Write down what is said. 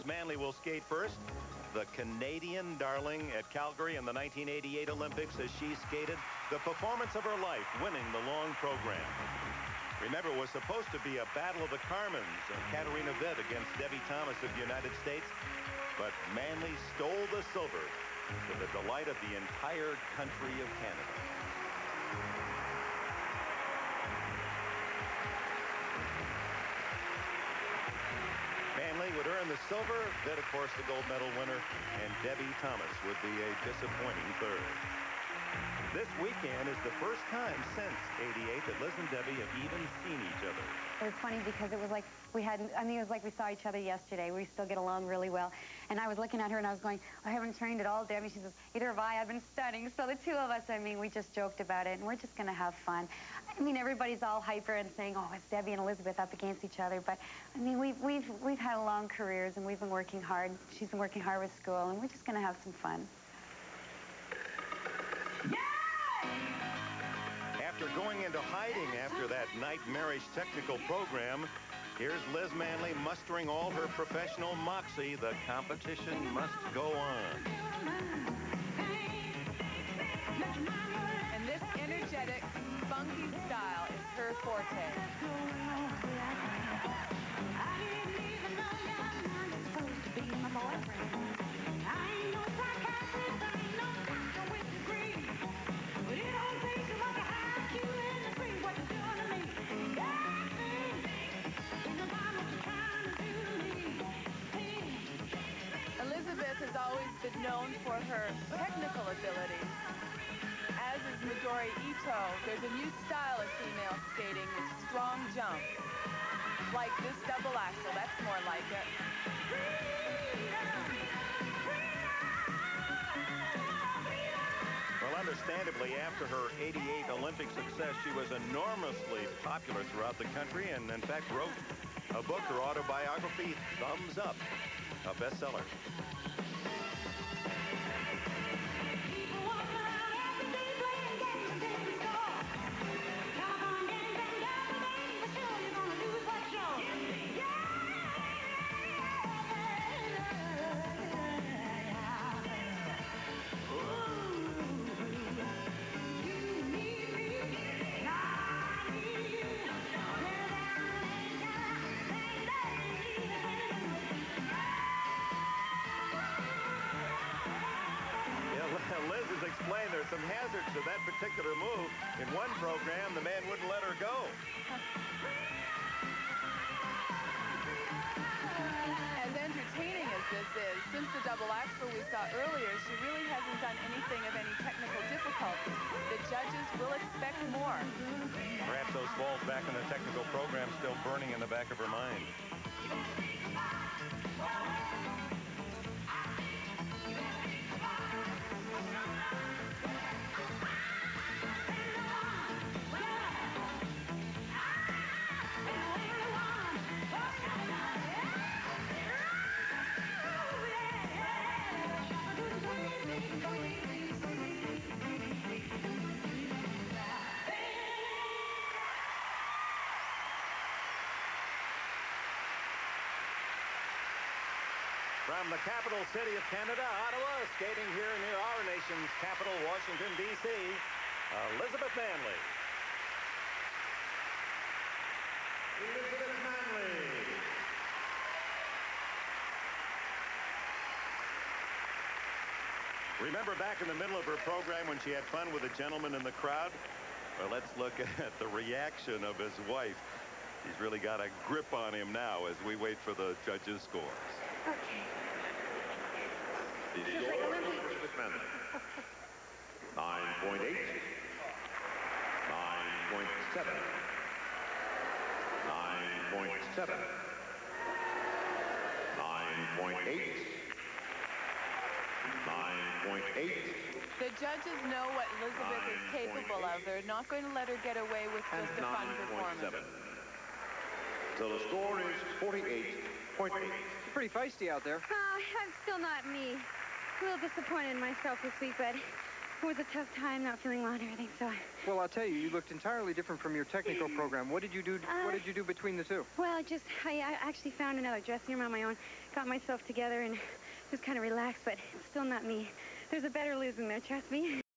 Manley will skate first. The Canadian darling at Calgary in the 1988 Olympics as she skated the performance of her life, winning the long program. Remember, it was supposed to be a battle of the Carmens, Katarina Witt against Debbie Thomas of the United States. But Manley stole the silver to the delight of the entire country of Canada. Manley would earn the silver, Witt, of course, the gold medal winner, and Debbie Thomas would be a disappointing third. This weekend is the first time since '88 that Liz and Debbie have even seen each other. It was funny because it was like we hadn't, I mean, it was like we saw each other yesterday. We still get along really well. And I was looking at her and I was going, I haven't trained at all, Debbie. She says, either have I. I've been studying. So the two of us, I mean, we just joked about it and we're just going to have fun. I mean, everybody's all hyper and saying, oh, it's Debbie and Elizabeth up against each other. But, I mean, we've had long careers and we've been working hard. She's been working hard with school and we're just going to have some fun. After going into hiding after that nightmarish technical program, here's Liz Manley mustering all her professional moxie. The competition must go on. And this energetic, funky style is her forte. I didn't even know your man was supposed to be my boyfriend. I ain't no psychiatrist, I ain't no doctor with a degree. But it don't take so much to hide you in the street. What you doing to me? Elizabeth has always been known for her technical abilities. As is Midori Ito, there's a new style of female skating with strong jumps. Like this double axel, that's more like it. Well, understandably, after her '88 Olympic success, she was enormously popular throughout the country and, in fact, wrote a book, her autobiography, Thumbs Up, a bestseller. Liz has explained there's some hazards to that particular move. In one program, the man wouldn't let her go. As entertaining as this is, since the double axel we saw earlier, she really hasn't done anything of any technical difficulty. The judges will expect more. Perhaps those falls back in the technical program still burning in the back of her mind. From the capital city of Canada, Ottawa, skating here near our nation's capital, Washington, D.C., Elizabeth Manley. Elizabeth Manley. Remember back in the middle of her program when she had fun with a gentleman in the crowd? Well, let's look at the reaction of his wife. He's really got a grip on him now as we wait for the judges' scores. Okay. The score for Elizabeth Manley. 9.8. 9.7. 9.7. 9.8. 9.8. The judges know what Elizabeth is capable of. They're not going to let her get away with just a fun performance. So the score is 48.8. Pretty feisty out there. I'm still not me. A little disappointed in myself this week, but It was a tough time, not feeling well and everything, so... Well, I'll tell you, you looked entirely different from your technical program. What did you do? What did you do between the two? Well, I actually found another dressing room on my own, got myself together, and just kind of relaxed, but it's still not me. There's a better Liz in there, trust me.